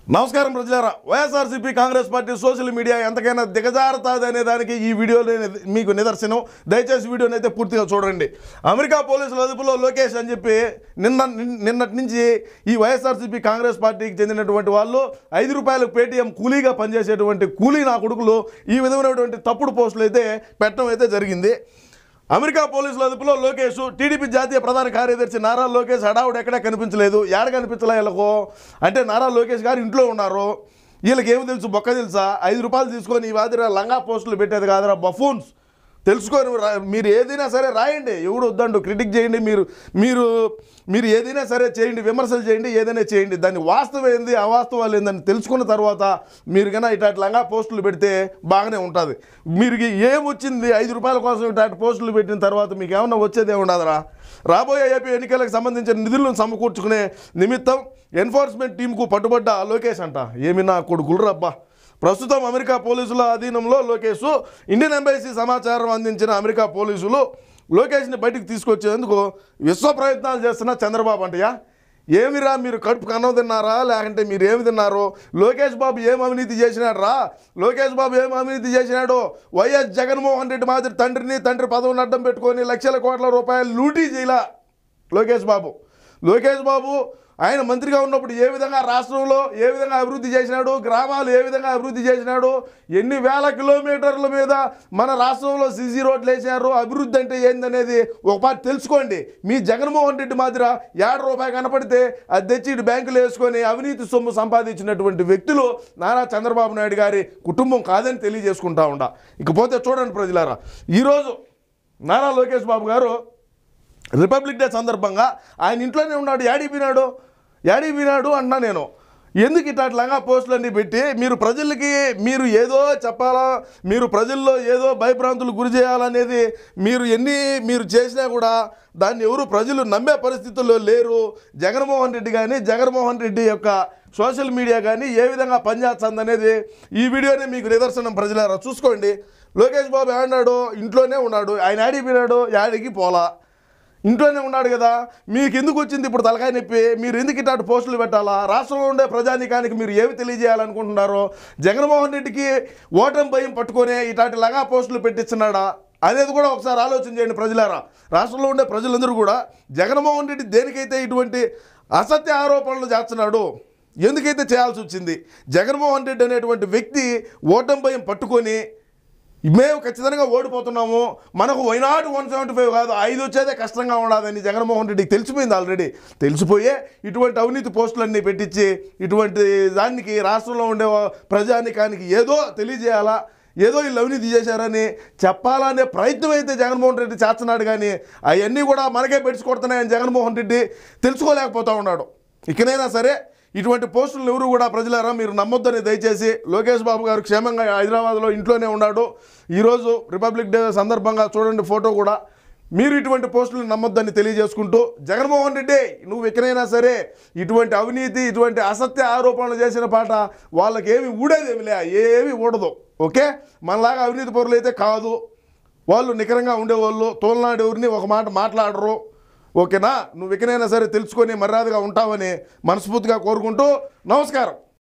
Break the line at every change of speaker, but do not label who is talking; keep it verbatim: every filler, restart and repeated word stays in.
నమస్కారం ప్రజలారా. YSRCP Congress party social media ఎంతకైనా దిగజారుతుంది అనే దానికి ఈ వీడియోలో మీకు నిదర్శనం. దయచేసి వీడియోని అయితే పూర్తిగా చూడండి. అమెరికా పోలీసుల అదుపులో లోకేష్ అని చెప్పి నిన్న నిన్నటి నుంచి ఈ వైఎస్ఆర్సీపీ కాంగ్రెస్ పార్టీకి చెందినటువంటి వాళ్ళు ఐదు రూపాయలకు పేటీఎం కూలీగా పనిచేసేటువంటి కూలీ నా కొడుకులు ఈ విధమైనటువంటి తప్పుడు పోస్టులు అయితే పెట్టడం అయితే జరిగింది. అమెరికా పోలీసుల అదుపులో లోకేష్. టీడీపీ జాతీయ ప్రధాన కార్యదర్శి నారా లోకేష్ హడావుడు ఎక్కడా కనిపించలేదు. ఏడ కనిపించలే వీళ్ళకు అంటే నారా లోకేష్ గారు ఇంట్లో ఉన్నారు. వీళ్ళకి ఏమి తెలుసు, బొక్క తెలుసా? ఐదు రూపాయలు తీసుకొని ఈ వాదిరా లంగా పోస్టులు పెట్టేది కాదురా బఫూన్స్. తెలుసుకొని మీరు ఏదైనా సరే రాయండి, ఎవడు వద్దండు, క్రిటిక్ చేయండి, మీరు మీరు మీరు ఏదైనా సరే చేయండి, విమర్శలు చేయండి, ఏదైనా చేయండి. దాన్ని వాస్తవం ఏంది అవాస్తవాలు ఏందని తెలుసుకున్న తర్వాత మీరు కన్నా ఇట్లాంటి లంగా పోస్టులు పెడితే బాగానే ఉంటుంది. మీరు ఏమొచ్చింది ఐదు రూపాయల కోసం ఇట్లాంటి పోస్టులు పెట్టిన తర్వాత మీకు ఏమన్నా వచ్చేదే ఉండదురా. రాబోయే ఏపీ ఎన్నికలకు సంబంధించిన నిధులను సమకూర్చుకునే నిమిత్తం ఎన్ఫోర్స్మెంట్ టీంకు పట్టుబడ్డ లోకేష్ అంట. ఏమి నా కొడుకులు రబ్బా. ప్రస్తుతం అమెరికా పోలీసుల అధీనంలో లోకేష్. ఇండియన్ ఎంబసీ సమాచారం అందించిన అమెరికా పోలీసులు లోకేష్ని బయటికి తీసుకొచ్చేందుకు విశ్వ ప్రయత్నాలు చేస్తున్న చంద్రబాబు అంటయ్యా. ఏమిరా మీరు కడుపు కన్నం తిన్నారా లేకంటే మీరు ఏమి తిన్నారో? లోకేష్ బాబు ఏం అవినీతి చేసినాడు రా? లోకేష్ బాబు ఏం అవినీతి చేసినాడు? వైఎస్ జగన్మోహన్ రెడ్డి మాదిరి తండ్రిని తండ్రి పదవిని అడ్డం పెట్టుకొని లక్షల కోట్ల రూపాయలు లూటీ చేయాల లోకేష్ బాబు. లోకేష్ బాబు ఆయన మంత్రిగా ఉన్నప్పుడు ఏ విధంగా రాష్ట్రంలో ఏ విధంగా అభివృద్ధి చేసినాడు, గ్రామాలు ఏ విధంగా అభివృద్ధి చేసినాడు, ఎన్ని వేల కిలోమీటర్ల మీద మన రాష్ట్రంలో సీసీ రోడ్లు వేసినారు, అభివృద్ధి అంటే ఏందనేది ఒక పార్టీ తెలుసుకోండి. మీ జగన్మోహన్ రెడ్డి మాదిర ఏడు రూపాయి కనపడితే అది తెచ్చి ఇటు బ్యాంకులు వేసుకొని అవినీతి సొమ్ము సంపాదించినటువంటి వ్యక్తులు నారా చంద్రబాబు నాయుడు గారి కుటుంబం కాదని తెలియజేసుకుంటా ఉండా. ఇకపోతే చూడండి ప్రజలారా, ఈరోజు నారా లోకేష్ బాబు గారు రిపబ్లిక్ డే సందర్భంగా ఆయన ఇంట్లోనే ఉన్నాడు. యాడిపోయినాడు యాడిపోయినాడు అన్నా నేను. ఎందుకు ఇట్లాంటిలాగా పోస్టులన్నీ పెట్టి మీరు ప్రజలకి మీరు ఏదో చెప్పాలా, మీరు ప్రజల్లో ఏదో భయభ్రాంతులు గురి చేయాలనేది మీరు ఎన్ని మీరు చేసినా కూడా దాన్ని ఎవరు ప్రజలు నమ్మే పరిస్థితుల్లో లేరు. జగన్మోహన్ రెడ్డి కానీ జగన్మోహన్ రెడ్డి యొక్క సోషల్ మీడియా కానీ ఏ విధంగా పనిచేస్తుంది అనేది ఈ వీడియోనే మీకు నిదర్శనం. ప్రజలారా చూసుకోండి. లోకేష్ బాబు ఏమన్నాడు? ఇంట్లోనే ఉన్నాడు. ఆయన యాడిపోయినాడు? యాడికి పోలా, ఇంట్లోనే ఉన్నాడు కదా. మీకు ఎందుకు వచ్చింది ఇప్పుడు తలకాయ నొప్పి? మీరు ఎందుకు ఇట్లాంటి పోస్టులు పెట్టాలా? రాష్ట్రంలో ఉండే ప్రజానీకానికి మీరు ఏమి తెలియజేయాలనుకుంటున్నారో? జగన్మోహన్ రెడ్డికి ఓటమి భయం పట్టుకొని ఇట్లాంటి లగా పోస్టులు పెట్టిస్తున్నాడా అనేది కూడా ఒకసారి ఆలోచన చేయండి ప్రజలారా. రాష్ట్రంలో ఉండే ప్రజలందరూ కూడా జగన్మోహన్ రెడ్డి దేనికైతే ఇటువంటి అసత్య ఆరోపణలు చేస్తున్నాడు, ఎందుకైతే చేయాల్సి వచ్చింది? జగన్మోహన్ రెడ్డి అనేటువంటి వ్యక్తి ఓటమి భయం పట్టుకొని మేము ఖచ్చితంగా ఓడిపోతున్నాము, మనకు వైనాట్ వన్ సెవెంటీ ఫైవ్ కాదు ఐదు వచ్చేదే కష్టంగా ఉండదని జగన్మోహన్ రెడ్డికి తెలిసిపోయింది. ఆల్రెడీ తెలిసిపోయే ఇటువంటి అవినీతి పోస్టులన్నీ పెట్టించి ఇటువంటి దానికి రాష్ట్రంలో ఉండే ప్రజానికానికి ఏదో తెలియజేయాలా, ఏదో వీళ్ళు అవినీతి చేశారని చెప్పాలనే ప్రయత్నం అయితే జగన్మోహన్ రెడ్డి చేస్తున్నాడు. కానీ అవన్నీ కూడా మనకే పెట్టుకొడుతున్నాయని జగన్మోహన్ రెడ్డి తెలుసుకోలేకపోతూ ఉన్నాడు. ఇకనైనా సరే ఇటువంటి పోస్టులను ఎవరు కూడా ప్రజలారా మీరు నమ్మొద్దని దయచేసి. లోకేష్ బాబు గారు క్షేమంగా హైదరాబాద్లో ఇంట్లోనే ఉన్నాడు. ఈరోజు రిపబ్లిక్ డే సందర్భంగా చూడండి ఫోటో కూడా. మీరు ఇటువంటి పోస్టులను నమ్మొద్దని తెలియజేసుకుంటూ, జగన్మోహన్ రెడ్డి నువ్వు ఎక్కడైనా సరే ఇటువంటి అవినీతి ఇటువంటి అసత్య ఆరోపణలు చేసిన పాట వాళ్ళకి ఏమి ఊడేదేమిలే, ఏమి ఊడదు. ఓకే, మనలాగా అవినీతి పరులు అయితే కాదు, వాళ్ళు నికరంగా ఉండేవాళ్ళు, తోలనాడెవరిని ఒక మాట మాట్లాడరు. ఓకేనా? నువ్వు ఎక్కడైనా సరే తెలుసుకొని మర్యాదగా ఉంటావని మనస్ఫూర్తిగా కోరుకుంటూ నమస్కారం.